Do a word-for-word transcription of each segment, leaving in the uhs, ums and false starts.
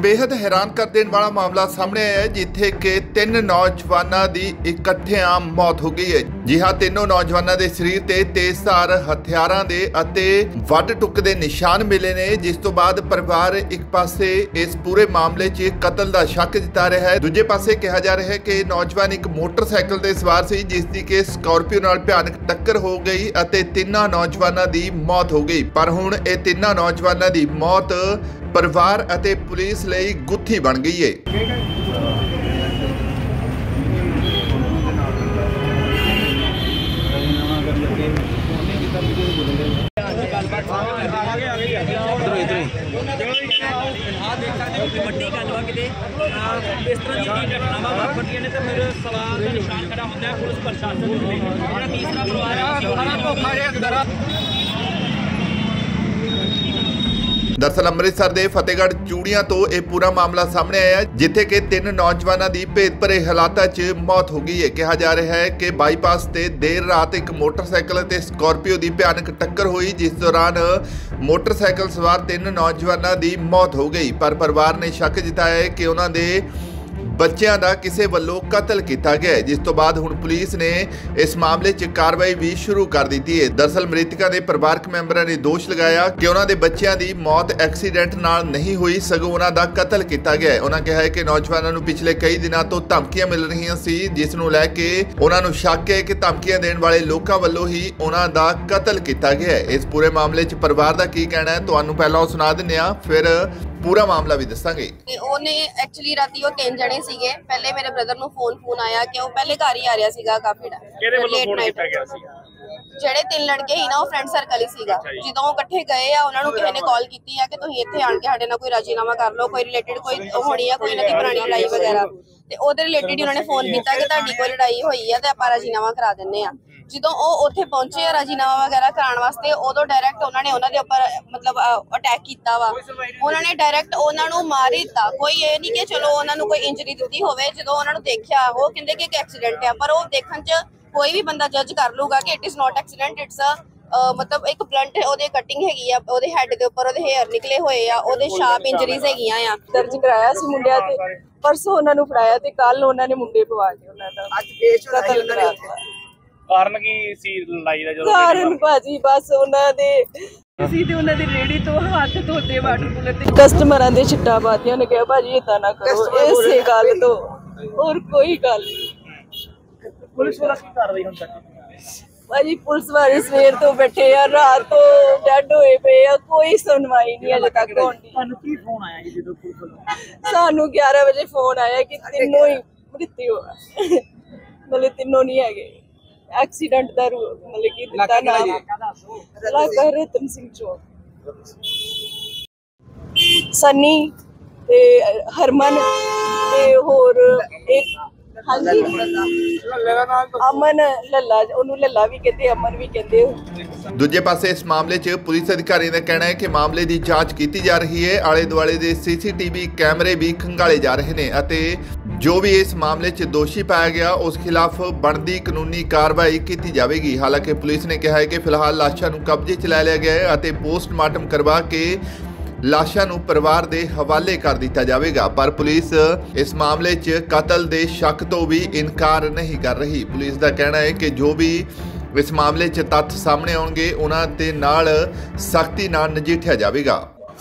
बेहद हैरान कर देने वाला मामला सामने आया है, जिथे कि तीन नौजवानों की इकट्ठियां मौत हो गई है। जी हाँ, तीनों नौजवानों के शरीर ते तेजधार हथियारों के अते वध टुक के निशान मिले ने, जिस तो बाद परिवार एक पासे इस पूरे मामले च कतल का शक जता रहा है। दूजे पासे कहा जा रहा है कि नौजवान एक मोटरसाइकिल ते सवार सी, जिसकी कि स्कॉर्पियो नाल भयानक टक्कर हो गई अते तिन्ना नौजवानों की मौत हो गई। पर हुण ये तिन्ना नौजवानों की मौत परिवार अते पुलिस लई गुत्थी बन गई है। ਵੱਡੀ ਗੱਲ ਵਾ ਕਿਤੇ ਇਸ ਤਰ੍ਹਾਂ ਦੀਆਂ ਘਟਨਾਵਾਂ ਵਾਪਰਦੀਆਂ ਨੇ ਤਾਂ ਫਿਰ ਸਵਾਲ ਦਾ ਨਿਸ਼ਾਨ ਖੜਾ ਹੁੰਦਾ ਹੈ ਪੁਲਿਸ ਪ੍ਰਸ਼ਾਸਨ ਦੇ ਉੱਤੇ। ਜਿਹੜਾ ਤੀਸਰਾ ਪਰਿਵਾਰ ਹੈ ਸਾਰਾ ਧੋਖਾ ਰਿਹਾ ਅੰਦਰ। दरअसल अमृतसर के फतेहगढ़ चूड़ियां तो यह पूरा मामला सामने आया, जिथे कि तीन नौजवानों की भेद भरे हालातों च मौत हो गई है। कहा जा रहा है कि बाईपास से देर रात एक मोटरसाइकिल ते स्कॉर्पियो की भयानक टक्कर हुई, जिस दौरान मोटरसाइकिल सवार तीन नौजवानों की मौत हो गई। पर परिवार ने शक जताया है कि उन्होंने बच्चों का किसी वालों कतल किया गया, जिस तो बाद हुण पुलिस ने इस मामले च कार्रवाई भी शुरू कर दी है। दरअसल मृतकों के परिवारक मैंबरों ने दोष लगाया कि उन्होंने बच्चों की मौत एक्सीडेंट नाल नहीं हुई, सगों उन्होंने कतल किया गया। उन्होंने कहा है कि नौजवानों को पिछले कई दिनों तो धमकियां मिल रही सी, जिस नूं लैके उन्होंने शक है कि धमकियां देने वाले लोगों वालों ही उन्होंने कतल किया गया है। इस पूरे मामले च परिवार का की कहना है, तुहानूं पहलां सुना दिंदे आ, फिर पूरा मामला भी दसांगे। ਉਹਨੇ ਐਕਚੁਅਲੀ ਰਾਤੀ ਉਹ ਤਿੰਨ ਜਣੇ ਸੀਗੇ। ਪਹਿਲੇ ਮੇਰੇ ਬ੍ਰਦਰ ਨੂੰ ਫੋਨ ਫੋਨ ਆਇਆ ਕਿ ਉਹ ਪਹਿਲੇ ਘਰ ਹੀ ਆ ਰਿਹਾ ਸੀਗਾ ਕਾਫੀ ਕਿਹਦੇ ਵੱਲੋਂ ਫੋਨ ਕੀਤਾ ਗਿਆ ਸੀ? ਜਿਹੜੇ ਤਿੰਨ ਲੜਕੇ ਸੀ ਨਾ, ਉਹ ਫਰੈਂਡ ਸਰਕਲ ਹੀ ਸੀਗਾ। ਜਦੋਂ ਉਹ ਇਕੱਠੇ ਗਏ ਆ, ਉਹਨਾਂ ਨੂੰ ਕਿਸੇ ਨੇ ਕਾਲ ਕੀਤੀ ਆ ਕਿ ਤੁਸੀਂ ਇੱਥੇ ਆਣ ਕੇ ਸਾਡੇ ਨਾਲ ਕੋਈ ਰਾਜੀਨਾਮਾ ਕਰ ਲਓ, ਕੋਈ ਰਿਲੇਟਡ ਕੋਈ ਹੋਣੀ ਆ, ਕੋਈ ਨਾ ਕੋਈ ਪੁਰਾਣੀ ਲੜਾਈ ਵਗੈਰਾ। ਤੇ ਉਹਦੇ ਰਿਲੇਟਡ ਹੀ ਉਹਨਾਂ ਨੇ ਫੋਨ ਕੀਤਾ ਕਿ ਤੁਹਾਡੀ ਕੋਈ ਲੜਾਈ ਹੋਈ ਆ ਤੇ ਆਪਾਂ ਰਾਜੀਨਾਮਾ ਕਰਾ ਦਿੰਦੇ ਆ। ਜਦੋਂ ਉਹ ਉੱਥੇ ਪਹੁੰਚੇ ਆ ਰਾਜੀਨਾਮਾ ਵਗੈਰਾ ਕਰਾਉਣ ਵਾਸਤੇ, ਉਦੋਂ ਡਾਇਰੈਕਟ ਉਹਨਾਂ ਨੇ ਉਹਨਾਂ ਦੇ ਉੱਪਰ ਮਤਲਬ ਅਟੈਕ ਕੀਤਾ ਵਾ। ਉਹਨਾਂ ਨੇ ਡਾਇਰੈਕਟ ਉਹਨਾਂ ਨੂੰ ਮਾਰ ਹੀ ਦਿੱਤਾ। ਕੋਈ ਇਹ ਨਹੀਂ ਕਿ ਚਲੋ ਉਹਨਾਂ ਨੂੰ ਕੋਈ ਇੰਜਰੀ ਦਿੱਤੀ ਹੋਵੇ। ਜਦੋਂ ਉਹਨਾਂ ਨੂੰ ਦੇਖਿਆ, ਉਹ ਕਹਿੰਦੇ ਕਿ ਇੱਕ ਐਕਸੀਡੈਂਟ ਆ, ਪਰ ਉਹ ਦੇਖਣ 'ਚ ਕੋਈ ਵੀ ਬੰਦਾ ਜੱਜ ਕਰ ਲੂਗਾ ਕਿ it is not accident, it's a ਮਤਲਬ ਇੱਕ ਬਲੰਟ ਉਹਦੇ ਕਟਿੰਗ ਹੈਗੀ ਆ, ਉਹਦੇ ਹੈਡ ਦੇ ਉੱਪਰ ਉਹਦੇ ਹੇਅਰ ਨਿਕਲੇ ਹੋਏ ਆ, ਉਹਦੇ ਸ਼ਾਰਪ ਇੰਜਰੀਜ਼ ਹੈਗੀਆਂ ਆ। ਦਰਜ ਕਰਾਇਆ ਸੀ ਮੁੰਡਿਆਂ ਤੇ, ਪਰਸੋਂ ਉਹਨਾਂ ਨੂੰ ਫੜਾਇਆ ਤੇ ਕੱਲ ਉਹਨਾਂ ਨੇ ਮੁੰਡੇ ਪਵਾ ਕੇ ਉਹਨਾਂ ਦਾ ਅੱਜ ਪੇਸ਼ ਕਤਲ ਕਰਾਤਾ। ਕਾਰਨ ਕੀ ਸੀ ਲੜਾਈ ਦਾ? ਜਦੋਂ ਕਾਰਨ ਭਾਜੀ ਬਸ ਉਹਨਾਂ ਦੇ ਸੀ ਤੇ ਉਹਨਾਂ ਦੀ ਰੇੜੀ ਤੋਂ ਹੱਥ ਧੋਤੇ ਵਾਟਰ ਕੂਲਰ ਤੇ ਕਸਟਮਰਾਂ ਦੇ ਛਿੱਟਾ ਪਾਤੀਆਂ। ਉਹਨੇ ਕਿਹਾ ਭਾਜੀ ਇਦਾਂ ਨਾ ਕਰੋ, ਇਸੇ ਗੱਲ ਤੋਂ ਹੋਰ ਕੋਈ ਗੱਲ ਨਹੀਂ। ਪੁਲਿਸ ਵਾਲਾ ਕੀ ਕਾਰਵਾਈ ਹੁਣ ਤੱਕ? ਭਾਜੀ ਪੁਲਿਸ ਵਾਲੇ ਸਵੇਰ ਤੋਂ ਬੈਠੇ ਆ, ਰਾਤ ਤੋਂ ਡੈਡ ਹੋਏ ਪਏ ਆ, ਕੋਈ ਸੁਣਵਾਈ ਨਹੀਂ ਅਜੇ ਤੱਕ ਹੋਣੀ। ਤੁਹਾਨੂੰ ਕੀ ਫੋਨ ਆਇਆ ਜੀ ਜਦੋਂ ਪੁਲਿਸ ਵੱਲੋਂ? ਸਾਨੂੰ ਗਿਆਰਾਂ ਵਜੇ ਫੋਨ ਆਇਆ ਕਿ ਤਿੰਨੋਂ ਹੀ ਮ੍ਰਿਤਿੂ ਆ, ਮਤਲਬ ਤਿੰਨੋਂ ਨਹੀਂ ਹੈਗੇ। एक्सीडेंट का मतलब कि दिता नाम इलाका रतन सिंह चौक, सनी ते हरमन ते होर एक हाँ जी अमन लल्ला, उन्होंने लल्ला भी कहते, अमन भी कहते। दूजे पासे इस मामले च पुलिस अधिकारी का कहना है कि मामले की जांच की जा रही है। आले दुआले के सीसीटीवी कैमरे भी खंगाले जा रहे हैं अते जो भी इस मामले च दोषी पाया गया उस खिलाफ बनती कानूनी कार्रवाई की जाएगी। हालांकि पुलिस ने कहा है कि फिलहाल लाशों को कब्जे च लै लिया गया है अते पोस्टमार्टम करवा के लाशों को परिवार के हवाले कर दिया जाएगा। पर पुलिस इस मामले च कतल के शक तो भी इनकार नहीं कर रही। पुलिस का कहना है कि जो भी इस मामले च तथ्य सामने आउणगे उन्हां नाल सख्ती नाल नजिठिया जाएगा।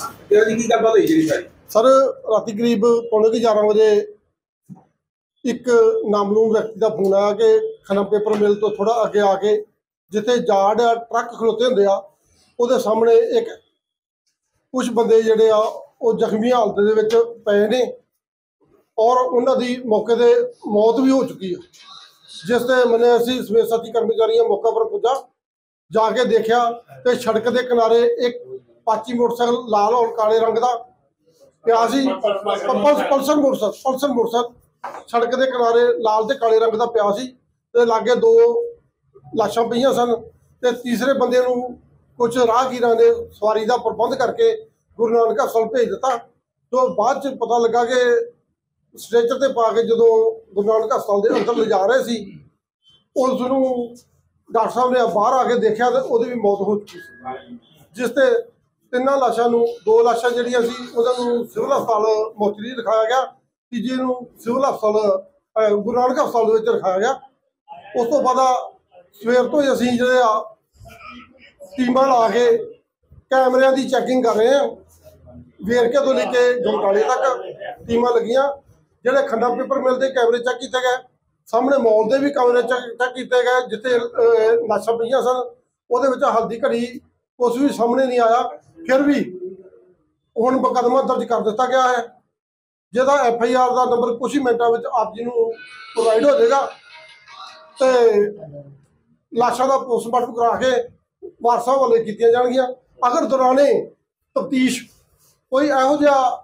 सर राती करीब पौने ग्यारह बजे एक नामलूम व्यक्ति का फोन आया कि खनम पेपर मिल तो थोड़ा अगे आके जिथे जाड़ ट्रक खलोते होंगे आ, उहदे सामने एक कुछ बंदे जिहड़े आ वो जख्मी हालत दे विच पए ने और उन्हां दी मौके ते मौत भी हो चुकी है। जिस ते मैंने असीं सवेत साथी कर्मचारियों मौका पर पुजा जाके देखा तो सड़क के किनारे एक पाची मोटरसाइकिल लाल और काले रंग का पिया सी, पल्सर मोटरसाइकिल पल्सर मोटरसाइकिल सड़क के किनारे लाल ते काले रंग का पिया सी ते लागे दो लाशां पईयां सन ते तीसरे बंदे नूं कुछ राहगीरां ने सवारी का प्रबंध करके गुरु नानक हस्पताल भेज दिता। तो बाद च पता लगा कि स्ट्रेचर ते पा के जो गुरु नानक हस्पताल के अंदर ले जा रहे सी, उसनूं डॉक्टर साहब ने बाहर आके देखा तो वो भी मौत हो चुकी, जिसते ਤਿੰਨਾਂ ਲਾਸ਼ਾਂ ਨੂੰ ਦੋ ਲਾਸ਼ਾਂ ਜਿਹੜੀਆਂ ਸੀ ਉਹਨਾਂ ਨੂੰ ਸਿਵਲ ਹਸਪਤਾਲ ਮੋਚਰੀ ਦਿਖਾਇਆ ਗਿਆ, ਤੀਜੇ ਨੂੰ ਸਿਵਲ ਹਸਪਤਾਲ ਗੁਰੂ ਨਾਨਕ ਹਸਪਤਾਲ ਦੇ ਵਿੱਚ ਰਖਾਇਆ ਗਿਆ। ਉਸ ਤੋਂ ਬਾਅਦ ਸਵੇਰ ਤੋਂ ਹੀ ਅਸੀਂ ਜਿਹੜੇ ਆ ਟੀਮਾਂ ਲਾ ਕੇ ਕੈਮਰਿਆਂ ਦੀ ਚੈਕਿੰਗ ਕਰ ਰਹੇ ਹਾਂ। ਵੇਰਕੇ ਤੋਂ ਲੈ ਕੇ ਗਮਟਾਲੇ ਤੱਕ ਟੀਮਾਂ ਲੱਗੀਆਂ। ਜਿਹੜੇ ਖੰਡਾ ਪੇਪਰ ਮਿਲ ਦੇ ਕੈਮਰੇ ਚੈੱਕ ਕੀਤੇ ਗਏ, ਸਾਹਮਣੇ ਮੌਲ ਦੇ ਵੀ ਕੈਮਰੇ ਚੈੱਕ ਕੀਤੇ ਗਏ ਜਿੱਥੇ ਲਾਸ਼ਾਂ ਪਈਆਂ ਸਨ। ਉਹਦੇ ਵਿੱਚ ਹਲਦੀ ਘੜੀ ਕੁਛ ਵੀ ਸਾਹਮਣੇ ਨਹੀਂ ਆਇਆ। ਫਿਰ ਵੀ ਹੁਣ ਮੁਕੱਦਮਾ ਦਰਜ ਕਰ ਦਿੱਤਾ ਗਿਆ ਹੈ, ਜਿਹਦਾ ਐਫ ਆਈ ਆਰ ਦਾ ਨੰਬਰ ਕੁਛ ਹੀ ਮਿੰਟਾਂ ਵਿੱਚ ਆਪ ਜੀ ਨੂੰ ਪ੍ਰੋਵਾਈਡ ਹੋ ਜਾਏਗਾ ਤੇ ਲਾਸ਼ਾਂ ਦਾ ਪੋਸਟਮਾਰਟਮ ਕਰਾ ਕੇ ਵਾਰਸਾਂ ਵੱਲੋਂ ਕੀਤੀਆਂ ਜਾਣਗੀਆਂ। ਅਗਰ ਦੌਰਾਨੇ ਤਫਤੀਸ਼ ਕੋਈ ਇਹੋ ਜਿਹਾ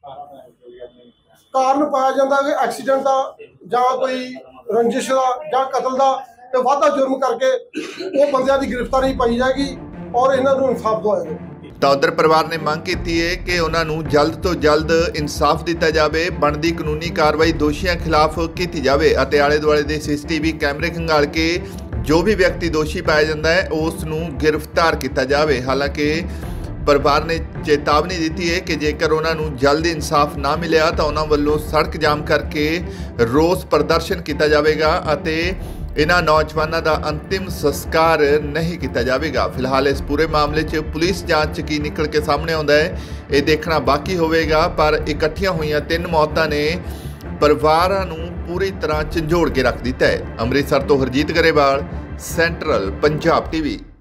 ਕਾਰਨ ਪਾਇਆ ਜਾਂਦਾ ਕਿ ਐਕਸੀਡੈਂਟ ਦਾ ਜਾਂ ਕੋਈ ਰੰਜਿਸ਼ ਦਾ ਜਾਂ ਕਤਲ ਦਾ ਤੇ ਵਾਧਾ ਜੁਰਮ ਕਰਕੇ ਉਹ ਬੰਦਿਆਂ ਦੀ ਗ੍ਰਿਫਤਾਰੀ ਪਾਈ ਜਾਏਗੀ ਔਰ ਇਹਨਾਂ ਨੂੰ ਇਨਸਾਫ ਦਵਾਇਆ ਜਾਏਗਾ। ਤਾਂ ਉਧਰ ਪਰਿਵਾਰ ਨੇ ਮੰਗ ਕੀਤੀ ਹੈ ਕਿ ਉਹਨਾਂ ਨੂੰ ਜਲਦ ਤੋਂ ਜਲਦ ਇਨਸਾਫ ਦਿੱਤਾ ਜਾਵੇ, ਬਣਦੀ ਕਾਨੂੰਨੀ ਕਾਰਵਾਈ ਦੋਸ਼ੀਆਂ ਖਿਲਾਫ ਕੀਤੀ ਜਾਵੇ ਅਤੇ ਆਲੇ ਦੁਆਲੇ ਦੇ ਸੀ ਸੀ ਟੀ ਵੀ ਕੈਮਰੇ ਖੰਗਾਲ ਕੇ ਜੋ ਵੀ ਵਿਅਕਤੀ ਦੋਸ਼ੀ ਪਾਇਆ ਜਾਂਦਾ ਹੈ ਉਸ ਨੂੰ ਗ੍ਰਿਫਤਾਰ ਕੀਤਾ ਜਾਵੇ। ਹਾਲਾਂਕਿ ਪਰਿਵਾਰ ਨੇ ਚੇਤਾਵਨੀ ਦਿੱਤੀ ਹੈ ਕਿ ਜੇਕਰ ਉਹਨਾਂ ਨੂੰ ਜਲਦ ਇਨਸਾਫ ਨਾ ਮਿਲਿਆ ਤਾਂ ਉਹਨਾਂ ਵੱਲੋਂ ਸੜਕ ਜਾਮ ਕਰਕੇ ਰੋਸ ਪ੍ਰਦਰਸ਼ਨ ਕੀਤਾ ਜਾਵੇਗਾ ਅਤੇ ਇਹਨਾਂ ਨੌਜਵਾਨਾਂ ਦਾ ਅੰਤਿਮ ਸੰਸਕਾਰ ਨਹੀਂ ਕੀਤਾ ਜਾਵੇਗਾ। ਫਿਲਹਾਲ ਇਸ ਪੂਰੇ ਮਾਮਲੇ 'ਚ ਪੁਲਿਸ ਜਾਂਚ 'ਚ ਕੀ ਨਿਕਲ ਕੇ ਸਾਹਮਣੇ ਆਉਂਦਾ ਹੈ ਇਹ ਦੇਖਣਾ ਬਾਕੀ ਹੋਵੇਗਾ, ਪਰ ਇਕੱਠੀਆਂ ਹੋਈਆਂ ਤਿੰਨ ਮੌਤਾਂ ਨੇ ਪਰਿਵਾਰਾਂ ਨੂੰ ਪੂਰੀ ਤਰ੍ਹਾਂ ਝੰਜੋੜ ਕੇ ਰੱਖ ਦਿੱਤਾ ਹੈ। ਅੰਮ੍ਰਿਤਸਰ ਤੋਂ ਹਰਜੀਤ ਗਰੇਵਾਲ, ਸੈਂਟਰਲ ਪੰਜਾਬ ਟੀਵੀ।